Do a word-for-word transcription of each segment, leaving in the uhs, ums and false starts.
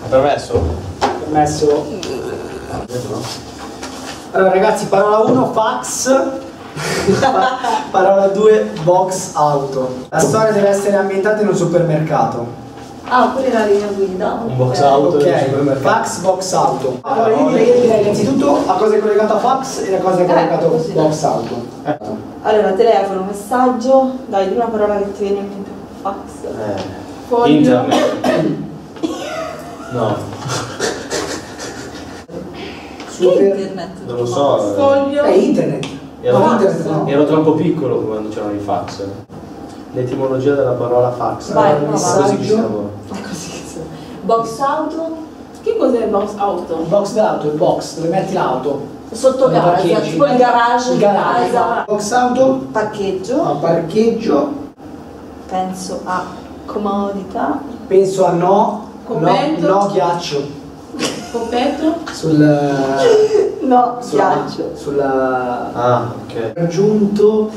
Permesso? Permesso. Allora ragazzi, parola uno fax, parola due box auto. La storia deve essere ambientata in un supermercato. Ah, pure la linea guida. Un box auto Ok, in un supermercato. fax box auto. Allora io direi, io direi innanzitutto a cosa è collegato a fax e a cosa è collegato a così. box auto. Eh. Allora, telefono, messaggio, dai, di una parola che ti viene in mente. Fax. Eh. Foglio. Internet. No. Super... Internet. Non lo so. Foglio. È internet. Ero, No, internet no. ero troppo piccolo quando c'erano i fax. L'etimologia della parola fax. Vai, Ma prova. così che siamo. Ma così che so. Box auto. Che cos'è il box auto? Il box dell'auto, il box dove metti l'auto. Sotto Nei casa, parcheggi. tipo il garage. Il garage. di casa. Box auto Parcheggio. a parcheggio. Penso a comodità. Penso a no. No, Commento. no ghiaccio. Coppetto. Sul. No, sulla- ghiaccio. Sulla. Ah, ok. Aggiunto.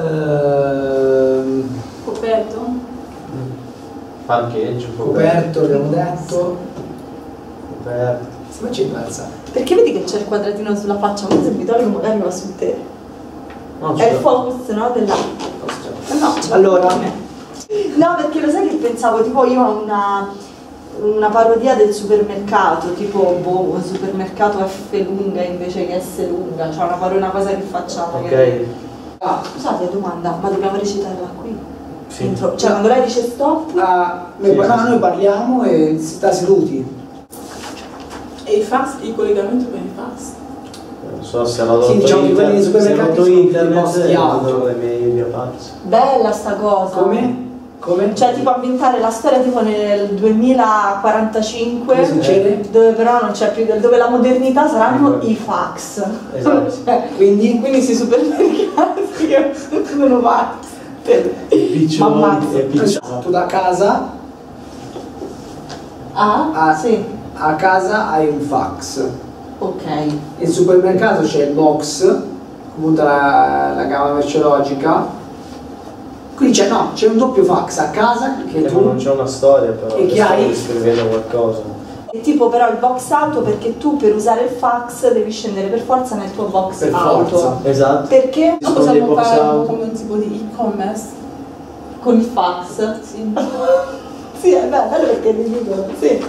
ehm, Coperto. Parcheggio. coperto, abbiamo detto. Coperto. Se mai ci pensa. Perché vedi che c'è il quadratino sulla faccia? Ma se mi tolgo magari va su te. No, È il c'è. focus, no? Della. No, ce l'ho Allora. con me. No, perché lo sai che pensavo tipo io a una, una parodia del supermercato, tipo boh, un supermercato F lunga invece che S lunga, cioè una parodia, una cosa che facciamo. Ok. Che... Ah, scusate, domanda, ma dobbiamo recitarla qui? Sì. Dentro- Cioè quando lei dice stop, Ah, noi, Sì, no, sì, sì. noi parliamo e si sta seduti. E il fax, il collegamento con il fax. Non so se hanno Sì, rotto diciamo che quelli dei internet, se hanno supermercati rotto sono internet i posti e auto. mandano le mail via fax. bella sta cosa. Come? Come? Cioè tipo ambientare la storia tipo nel duemilaquarantacinque, Che succede? dove però non c'è più, dove la modernità saranno Ecco. i fax. Esatto. Cioè, Quindi? quindi sui supermercati che sono fax. Piccioni Mamma. e piccioni. Tu da casa Ah, Ah. sì, a casa hai un fax. ok. Nel supermercato c'è il box, appunto la, la gamma merceologica. Quindi c'è no, c'è un doppio fax a casa che Eh, ma non tu. c'è una storia però. E che sto hai? descrivendo qualcosa. È tipo però il box auto perché tu per usare il fax devi scendere per forza nel tuo box Per auto. forza. Esatto. Perché? Non Con dei possiamo box fare auto. come un tipo di e-commerce. Con il fax? Sì. Sì, è bello perché ti dico, sì.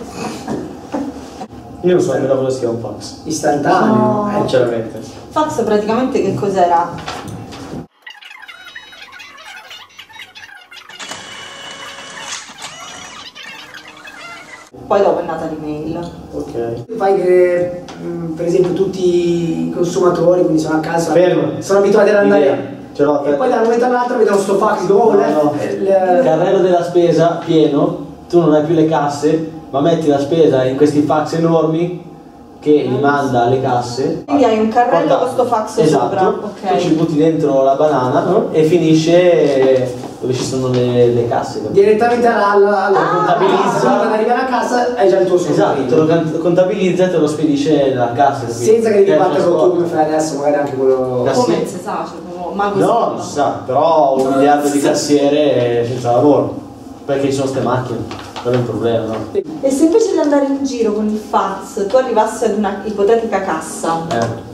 Io non so nemmeno cosa sia un fax. Istantaneo. No. eh. Sinceramente. Fax praticamente che cos'era? Poi dopo è nata l'email. Ok. Fai che mh, per esempio tutti i consumatori, quindi sono a casa, Fermo. sono abituati ad andare. Idea. Ce l'ho. E poi da un momento all'altro vedono sto fax, dico, oh, No, le- no. le- Il carrello della spesa pieno, tu non hai più le casse, ma metti la spesa in questi fax enormi che li manda alle casse. Quindi hai un carrello Porta- con sto fax esatto, sopra, ok. tu ci butti dentro la banana e finisce dove ci sono le, le casse. capito? direttamente alla, alla, alla Ah, contabilizza. Quando arrivi alla casa hai già il tuo Esatto, te lo can- contabilizza e te lo spedisce nella cassa. capito? senza che devi È il battere con tu trasporto. come fai adesso, magari anche quello. Da- Come sì. non si sa, cioè, proprio mago No, solo. non si sa, però un miliardo di cassiere senza lavoro, perché ci sono ste macchine, quello è un problema, no? E se invece di andare in giro con il fax tu arrivassi ad una ipotetica cassa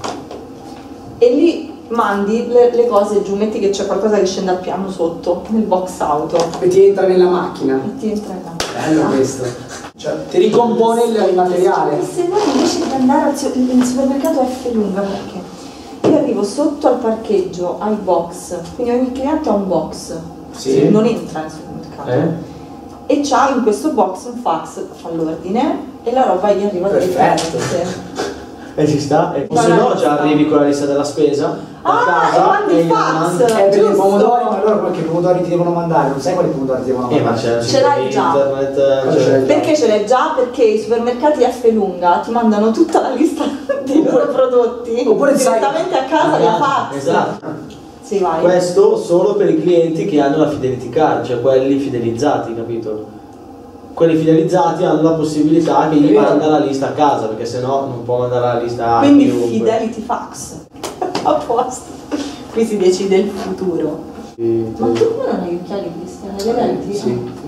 Eh. e lì mandi le, le cose giù, metti che c'è qualcosa che scende al piano sotto, nel box auto, E ti entra nella macchina. e ti entra in Bello questo. Cioè, ti ricompone il, il materiale. E se noi invece di andare al su- in supermercato F lunga, perché io arrivo sotto al parcheggio, ai box, quindi ogni cliente ha un box, Sì. non entra nel supermercato. Eh? E c'ha in questo box un fax, fa l'ordine e la roba gli arriva Perfetto. direttamente. E ci sta? E Ma se la no lista. già arrivi con la lista della spesa a Ah, casa e mandi il gliela fax. mandi. Eh, perché i Giusto. pomodori, ma allora qualche pomodori ti devono mandare, non sai quali pomodori ti devono Eh, ma mandare. c'è il Ce sito l'hai di già. internet, Cosa cioè- ce l'hai? Perché ce l'hai già? Perché i supermercati F lunga ti mandano tutta la lista dei loro prodotti Oppure sai- direttamente a casa Ah, via fax. esatto. Sì, vai. Questo solo per i clienti che hanno la fidelity card, cioè quelli fidelizzati, capito? Quelli fidelizzati hanno la possibilità che gli Vero. manda la lista a casa, perché sennò non può mandare la lista a Quindi chiunque. Fidelity Fax. A posto. Qui si decide il futuro. Sì, Ma tu come non hai gli occhiali, Cristian? Hai le lenti? sì,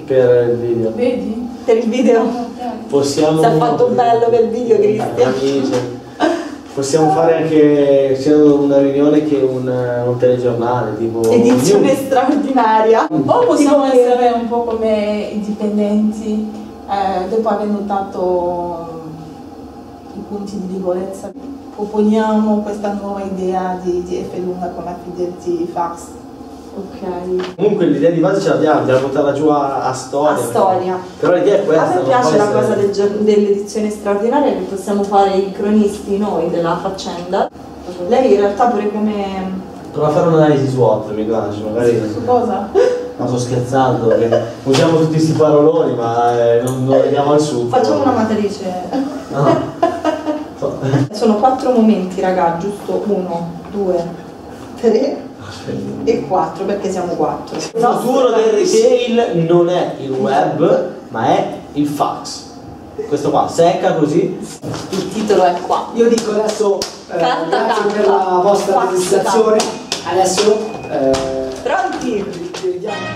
per il video. Vedi? Per il video? Possiamo... Si è fatto bello per il video, Cristian. Amici. Possiamo fare anche sia una riunione che un, un telegiornale, tipo... Edizione straordinaria. O possiamo Tipo che- essere un po' come indipendenti, eh, dopo aver notato i punti di debolezza. Proponiamo questa nuova idea di, di F lunga con la Fidelity Fax. Ok. Comunque l'idea di base ce l'abbiamo, dobbiamo buttarla giù a, a storia. A storia. Però l'idea è questa. A me non piace può la essere- cosa del gior- dell'edizione straordinaria che possiamo fare i cronisti noi della faccenda. Lei in realtà pure come... Prova a fare un'analisi SWOT, mi piace, magari... Su cosa? Ma sto scherzando, che usiamo tutti questi paroloni, ma eh, non, non andiamo al succo. Facciamo una matrice. No. Sono quattro momenti, raga, giusto? Uno, due, tre e quattro, perché siamo quattro. Il futuro del retail non è il web, ma è il fax. Questo qua, secca così. Il titolo è qua. Io dico adesso eh, Carta, grazie carta. per la vostra Fax, registrazione. Adesso eh, Pronti? vediamo.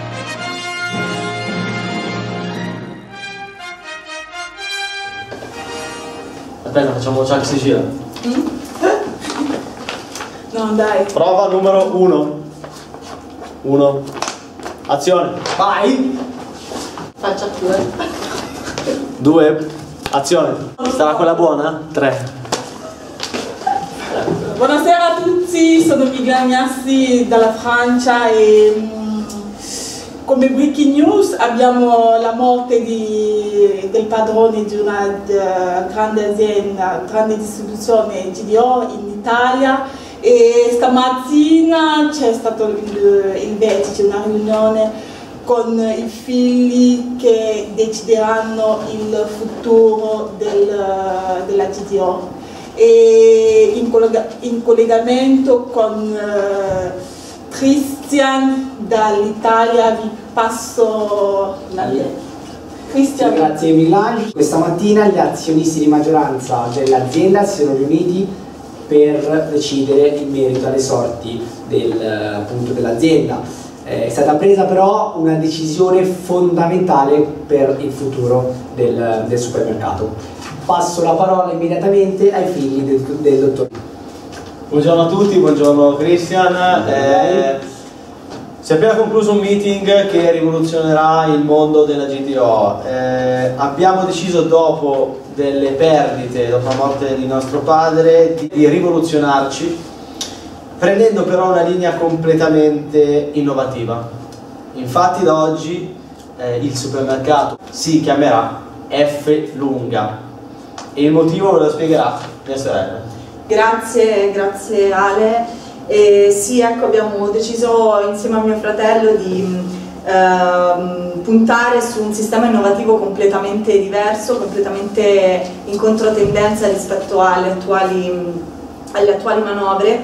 Aspetta, facciamo Chuck si gira. No, dai. Prova numero uno. Uno. Azione. Vai! Faccia due. Due. Azione. Sarà quella buona? Tre. Buonasera a tutti, sono Migliagnassi dalla Francia e mm, come breaking news abbiamo la morte di, del padrone di una uh, grande azienda, grande distribuzione G D O in Italia e stamattina c'è stato il, il vertice, una riunione con i figli che decideranno il futuro del, della G D O. E in, collega in collegamento con uh, Christian dall'Italia vi passo la Christian. Grazie Milani. Questa mattina gli azionisti di maggioranza dell'azienda si sono riuniti per decidere in merito alle sorti del, appunto, dell'azienda. È stata presa però una decisione fondamentale per il futuro del, del supermercato. Passo la parola immediatamente ai figli del, del dottor. Buongiorno a tutti, buongiorno Christian. Eh, si è appena concluso un meeting che rivoluzionerà il mondo della G D O. Eh, abbiamo deciso dopo delle perdite, dopo la morte di nostro padre, di, di rivoluzionarci, prendendo però una linea completamente innovativa. Infatti da oggi eh, il supermercato si chiamerà F lunga e il motivo ve lo spiegherà mia sorella. Grazie, grazie Ale. E sì, ecco, abbiamo deciso insieme a mio fratello di ehm, puntare su un sistema innovativo completamente diverso, completamente in controtendenza rispetto alle attuali, alle attuali manovre.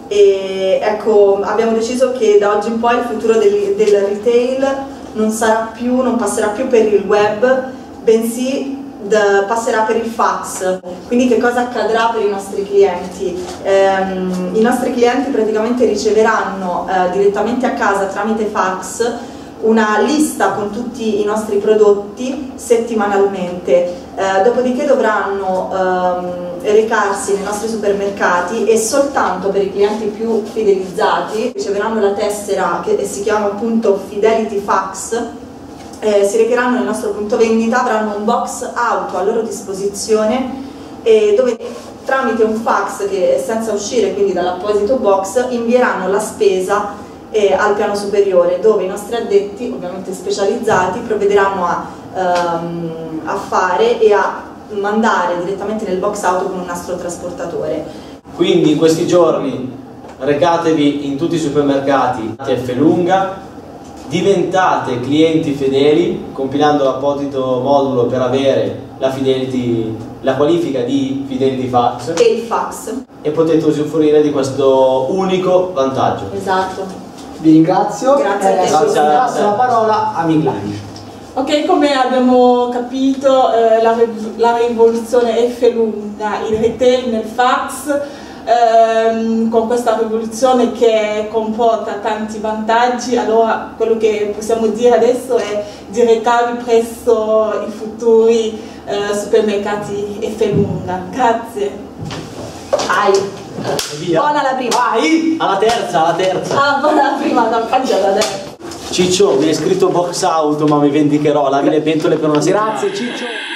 E ecco, abbiamo deciso che da oggi in poi il futuro del, del retail non sarà più, non passerà più per il web, bensì passerà per il fax. Quindi che cosa accadrà per i nostri clienti? Ehm, I nostri clienti praticamente riceveranno eh, direttamente a casa tramite fax una lista con tutti i nostri prodotti settimanalmente, eh, dopodiché dovranno ehm, recarsi nei nostri supermercati e soltanto per i clienti più fidelizzati riceveranno la tessera che si chiama appunto Fidelity Fax. Eh, si recheranno nel nostro punto vendita, avranno un box auto a loro disposizione eh, dove tramite un fax che senza uscire quindi dall'apposito box invieranno la spesa eh, al piano superiore, dove i nostri addetti, ovviamente specializzati, provvederanno a, ehm, a fare e a mandare direttamente nel box auto con un nastro trasportatore. Quindi in questi giorni recatevi in tutti i supermercati F lunga, diventate clienti fedeli compilando l'apposito modulo per avere la, fidelity, la qualifica di Fidelity Fax E il fax. e potete usufruire di questo unico vantaggio. Esatto. Vi ringrazio. Grazie a te. Adesso Grazie a te. passo la parola a Miglani. Ok, come abbiamo capito, eh, la, la rivoluzione F lunga, il retail nel fax ehm, con questa rivoluzione che comporta tanti vantaggi, allora quello che possiamo dire adesso è di recarvi presso i futuri eh, supermercati Effelunga. Grazie. Vai. Via. Buona la prima. Vai! Alla terza, alla terza. Ah, buona la prima, no, faccio la terza. Ciccio, mi hai scritto box auto, ma mi vendicherò. Lavi le pentole per una settimana. Grazie Ciccio.